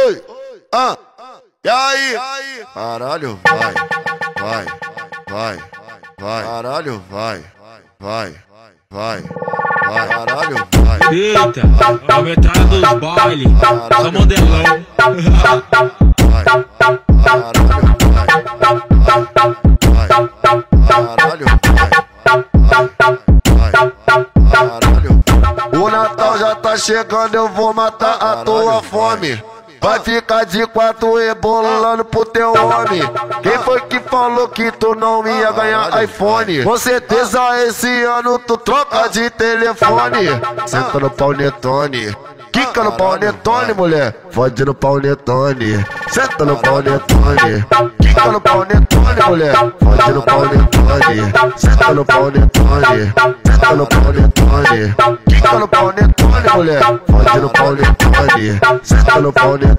oi, e aí? Caralho, vai, caralho, vai, caralho, vai. Eita, vamos entrar nos bailes, só modelão. O Natal já tá chegando, eu vou matar a tua fome. Vai ficar de quatro rebolando pro teu homem. Quem foi que falou que tu não ia ganhar iPhone? Com certeza esse ano tu troca de telefone. Senta no pau Netone, quica no pau Netone, mulher. Fode no pau Netone. Senta no pau Netone, quica no pau Netone, mulher. Fode no pau Netone. Senta no pau Netone. Senta no pau Netone, quica no pau Netone, mulher. Fode no pau Netone. Senta no pau Netone.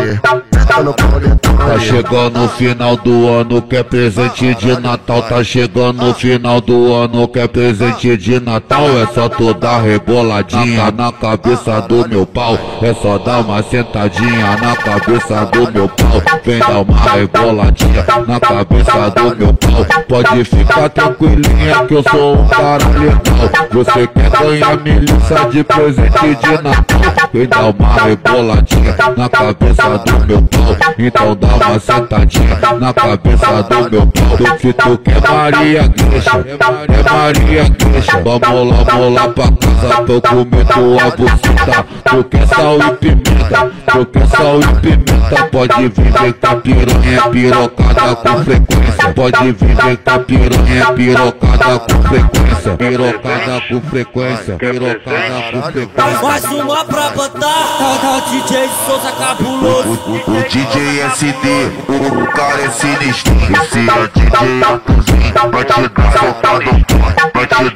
Tá chegando o final do ano, quer presente de Natal. Tá chegando o final do ano, quer presente de Natal. É só tu dar reboladinha na cabeça do meu pau. É só dar uma sentadinha na cabeça do meu pau. Vem dar uma reboladinha na cabeça do meu pau. Pode ficar tranquilinha que eu sou um cara legal. Você quer ganhar milícia de presente de Natal? Vem dar uma reboladinha na cabeça do meu pau, então dá uma sentadinha na cabeça do meu pau. Se tu quer Maria Gueixa, é Maria Gueixa. Vamos lá pra casa pra eu comer tua buceta. Tu quer sal e pimenta, tu quer sal e pimenta. Pode vir, vem cá piranha, pirocada com frequência. Pode vir, vem cá piranha, pirocada com frequência. Pirocada com frequência, pirocada com frequência. Mais uma pra botar, tá o DJ de Souza cabuloso. O DJ SD, o cara é sinistro. Esse é o DJ Arthurzinho, vai te dar socado. Vai te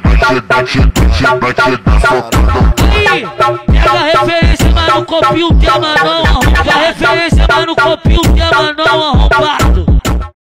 dar socado. Aí, pega a referência, mas não copia o tema não. Pega a referência, mas não copia o tema não.